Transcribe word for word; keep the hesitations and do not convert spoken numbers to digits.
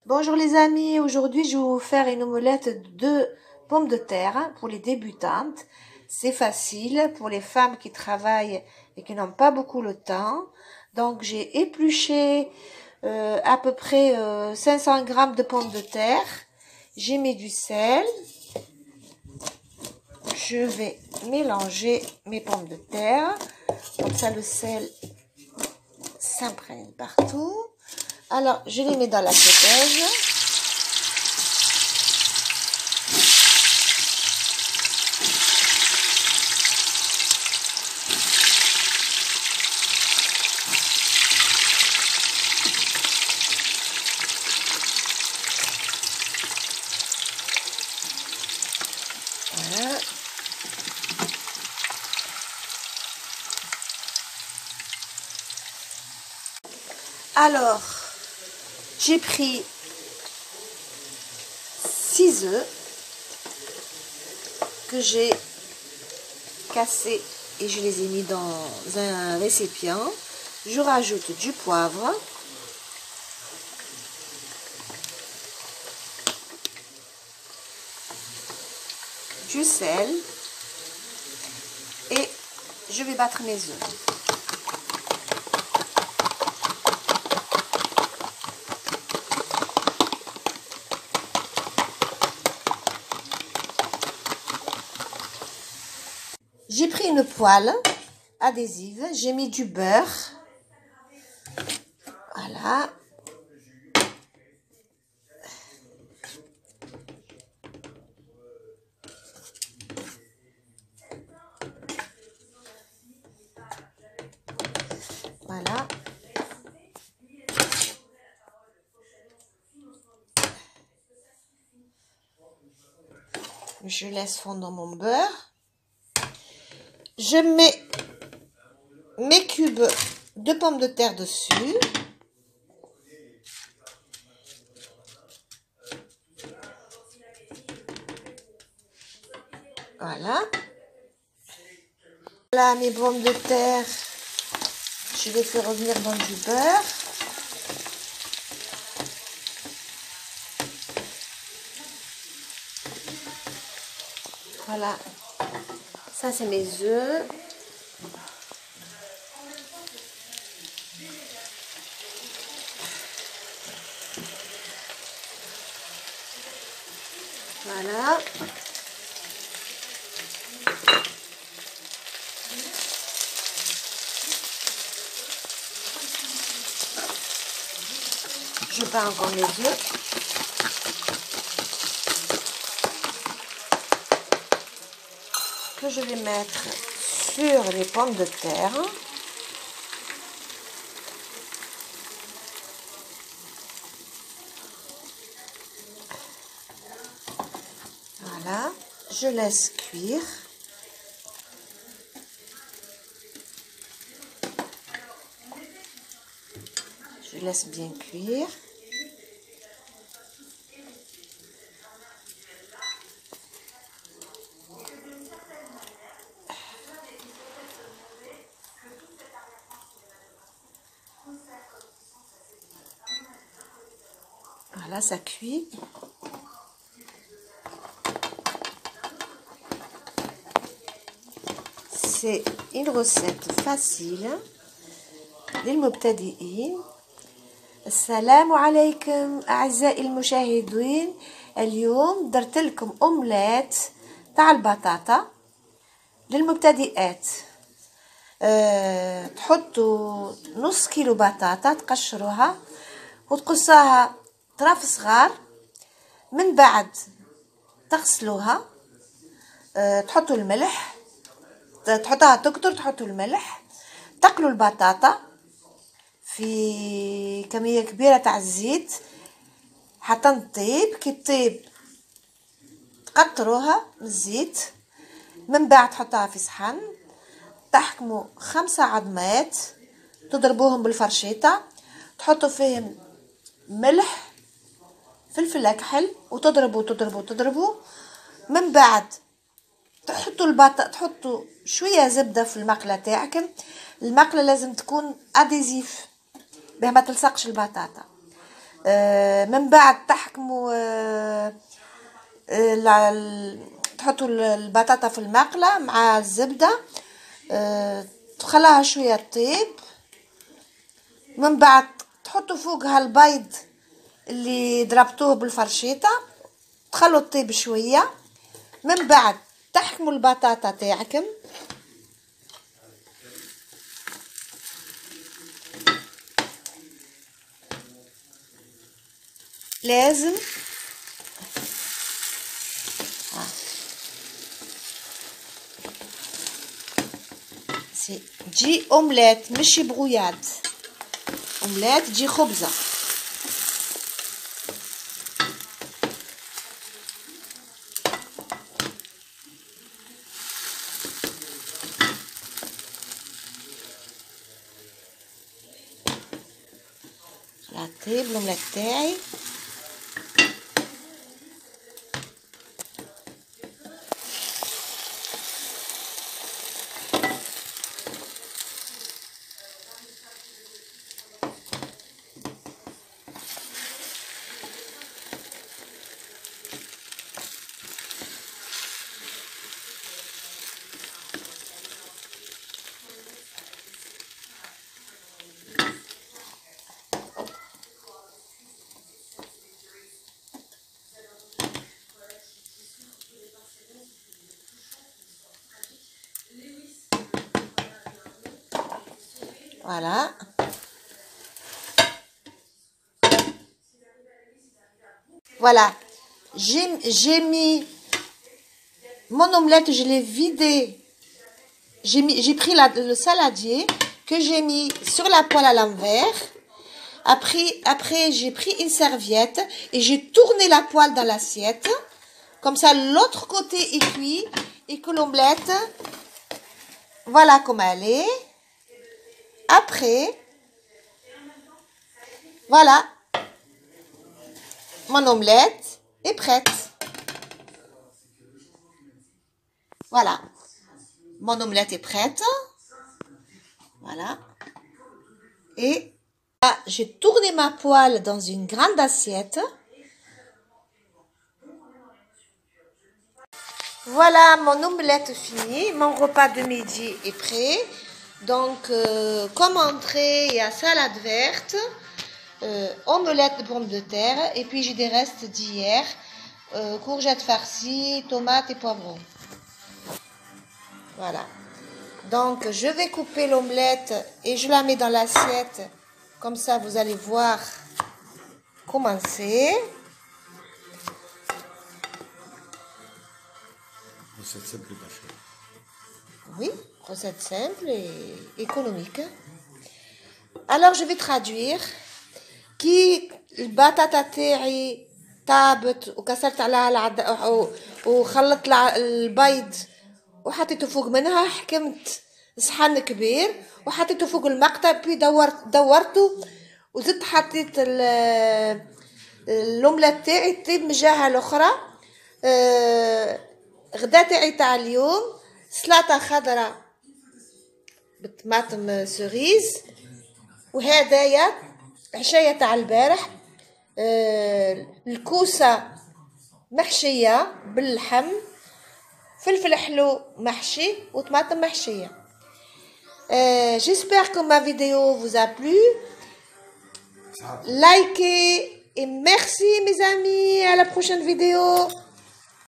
Bonjour les amis, aujourd'hui je vais vous faire une omelette de pommes de terre pour les débutantes. C'est facile pour les femmes qui travaillent et qui n'ont pas beaucoup le temps. Donc j'ai épluché euh, à peu près euh, cinq cents grammes de pommes de terre. J'ai mis du sel. Je vais mélanger mes pommes de terre. Comme ça le sel s'imprègne partout. Alors, je les mets dans la sauteuse. Voilà. Alors, j'ai pris six œufs que j'ai cassés et je les ai mis dans un récipient. Je rajoute du poivre, du sel et je vais battre mes œufs. J'ai pris une poêle adhésive, j'ai mis du beurre, voilà, voilà, je laisse fondre mon beurre. Je mets mes cubes de pommes de terre dessus. Voilà. Voilà mes pommes de terre. Je les fais revenir dans du beurre. Voilà. Ça, c'est mes œufs. Voilà. Je bats encore mes œufs. Que je vais mettre sur les pommes de terre. Voilà, je laisse cuire. Je laisse bien cuire. Voilà, ça cuit. C'est une recette facile للمبتدئين. السلام عليكم أعزائي المشاهدين. اليوم درت لكم أومليت تاع البطاطا للمبتدئات. أه تحطوا نص كيلو بطاطا تقشروها وتقصوها طراف صغار. من بعد تغسلوها. أه تحطوا الملح، تحطها تكتر، تحطوا الملح، تقلوا البطاطا في كمية كبيرة تاع الزيت حتى تطيب. كي تطيب تقطروها من الزيت. من بعد تحطها في صحن، تحكموا خمسة عظمات تضربوهم بالفرشيطة، تحطوا فيهم ملح فلفل اكحل وتضربوا تضربوا تضربوا. من بعد تحطوا البطاطا، تحطوا شويه زبده في المقله تاعكم. المقله لازم تكون اديزيف باه ما تلصقش البطاطا. آه من بعد تحكموا آه آه تحطوا البطاطا في المقلة مع الزبدة، آه تخليها شوية طيب. من بعد تحطوا فوقها البيض اللي ضربتوه بالفرشيطة، تخلوا الطيب شوية. من بعد تحكموا البطاطا تاعكم، لازم تجي اومليت مش بغوياد، اومليت تجي خبزة. خلاص طيب الاومليت تاعي. Voilà. Voilà. J'ai mis mon omelette, je l'ai vidé. J'ai pris la, le saladier que j'ai mis sur la poêle à l'envers. Après, après j'ai pris une serviette et j'ai tourné la poêle dans l'assiette. Comme ça, l'autre côté est cuit et que l'omelette, voilà comme elle est. Après, voilà, mon omelette est prête. Voilà, mon omelette est prête. Voilà. Et là, j'ai tourné ma poêle dans une grande assiette. Voilà mon omelette finie. Mon repas de midi est prêt. Donc, euh, comme entrée, il y a salade verte, euh, omelette de pommes de terre, et puis j'ai des restes d'hier, euh, courgettes farcies, tomates et poivrons. Voilà. Donc, je vais couper l'omelette et je la mets dans l'assiette. Comme ça, vous allez voir comment c'est. Recette simple et pas chère. Oui, recette simple et économique. Alors, je vais traduire. كي البطاطا تاعي طابت وكسرت عليها العد... وخلطت البيض وحطيته فوق منها، حكمت صحن كبير وحطيته فوق المقطع، بي دورت دورته وزدت حطيت الاومليت تاعي طيب من الجهه الاخرى. آه... غدا تاعي تاع اليوم سلطه خضراء بالطماطم سوريز، وهدايا عشاية تاع البارح آه الكوسة محشية باللحم، فلفل حلو محشي وطماطم محشية. euh, J'espère que ma vidéo vous a plu. Likez et merci mes amis, à la prochaine vidéo.